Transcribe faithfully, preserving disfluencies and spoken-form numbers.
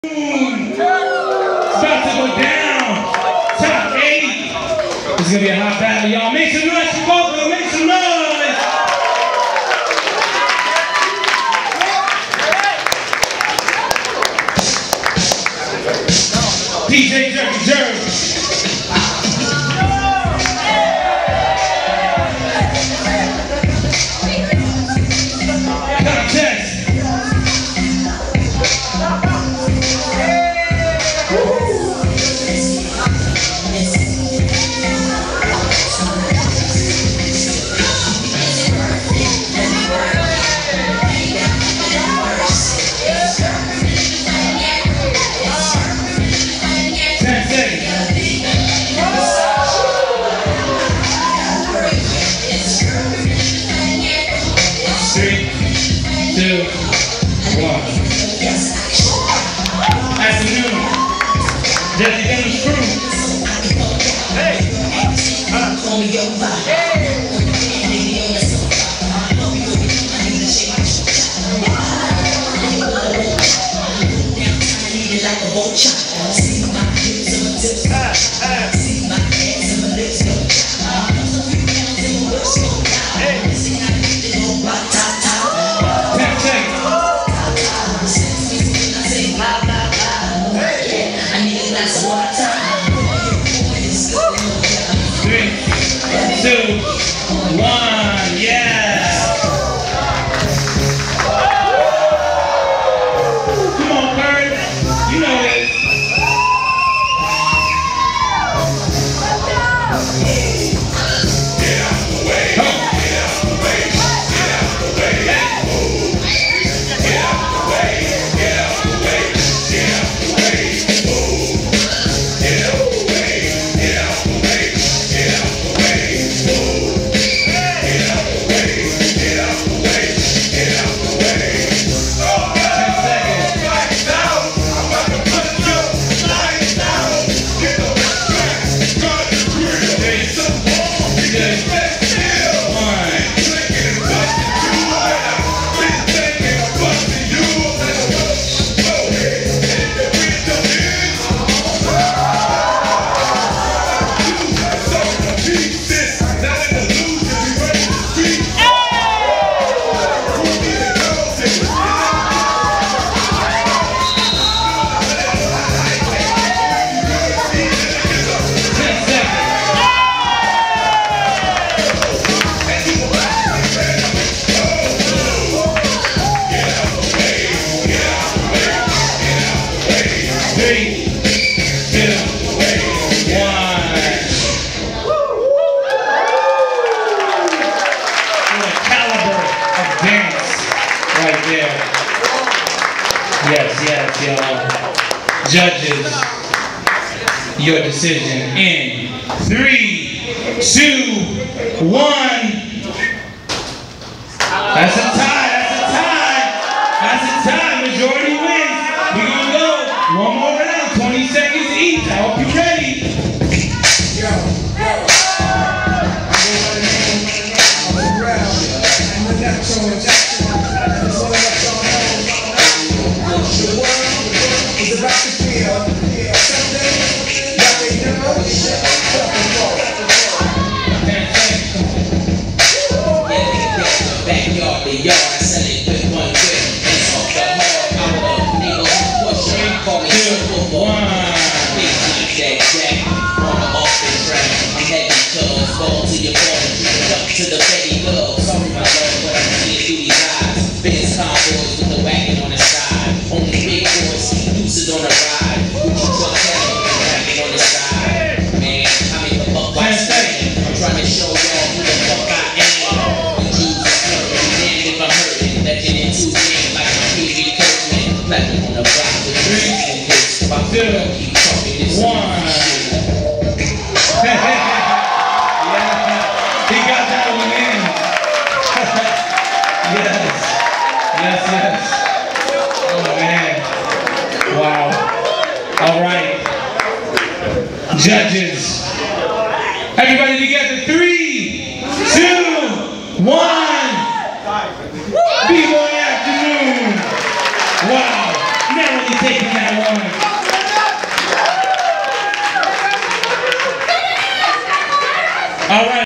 It's about to go down. Top eight. It's gonna be a hot battle, y'all. Make some noise for both of them. Make some noise. D J Jerky Jerky. Two, one. Afternoon. Jesse Dennis crew. Hey. Uh. Hey. Two, one, yeah! Come on, Bird. You know it. Get out the way. Get out the way. Get out the way. Get out the way. Get out the way. Get out the way. Get out the way. Get out the way. Get out the way. Three, two, one. What a caliber of dance right there. Yes, yes, y'all. Judges, your decision in three, two, one. That's a tie, that's a tie. That's a tie, majority wins. We're gonna go one more round, twenty seconds each. I hope you're ready. Yo, yo. I'm around. I'm the natural injection. That's all I know. The world is about to feel something that they know is fucking wrong. Backyard, the yard, I sell it with one whip. And talk the hard power of niggas pushing. Call me simple boy. Big like Jack Jack on the office track. I'm heavy cuz, fall to your body. Treat up to the Betty Love. Sorry my love, but I'm seeing through these eyes. Benz convoys with the wagon on the side. Only big boys see deuces on the ride. With your truck heavy and wagon on the side. Man, I make a buck by stand. I'm trying to show y'all who the fuck I am. Platinum on the block with three and hits. If I feel like keep talking this one. Yeah, he got that one in. Yes, yes, yes. Oh man, wow. All right, judges. Everybody together. Three, two, one. Bboy afternoon. Wow, narrowly taking that one. All right.